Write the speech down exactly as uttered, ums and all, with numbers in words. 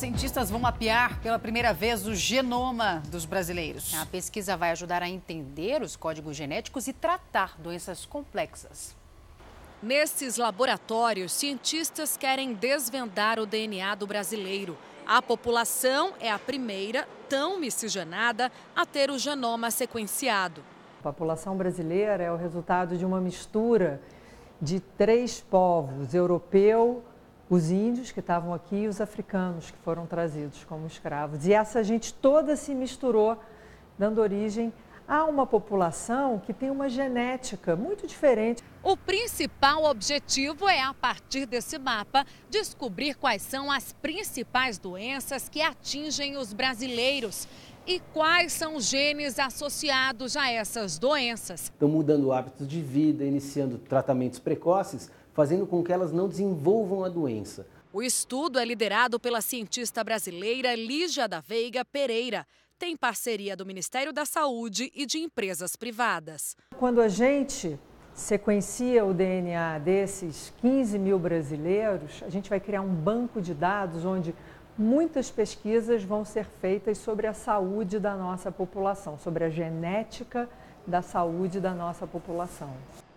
Cientistas vão mapear pela primeira vez o genoma dos brasileiros. A pesquisa vai ajudar a entender os códigos genéticos e tratar doenças complexas. Nesses laboratórios, cientistas querem desvendar o D N A do brasileiro. A população é a primeira tão miscigenada a ter o genoma sequenciado. A população brasileira é o resultado de uma mistura de três povos: europeu, os índios que estavam aqui e os africanos que foram trazidos como escravos. E essa gente toda se misturou, dando origem a uma população que tem uma genética muito diferente. O principal objetivo é, a partir desse mapa, descobrir quais são as principais doenças que atingem os brasileiros e quais são os genes associados a essas doenças. Estão mudando hábitos de vida, iniciando tratamentos precoces, fazendo com que elas não desenvolvam a doença. O estudo é liderado pela cientista brasileira Lígia da Veiga Pereira. Tem parceria do Ministério da Saúde e de empresas privadas. Quando a gente sequencia o D N A desses quinze mil brasileiros, a gente vai criar um banco de dados onde muitas pesquisas vão ser feitas sobre a saúde da nossa população, sobre a genética da saúde da nossa população.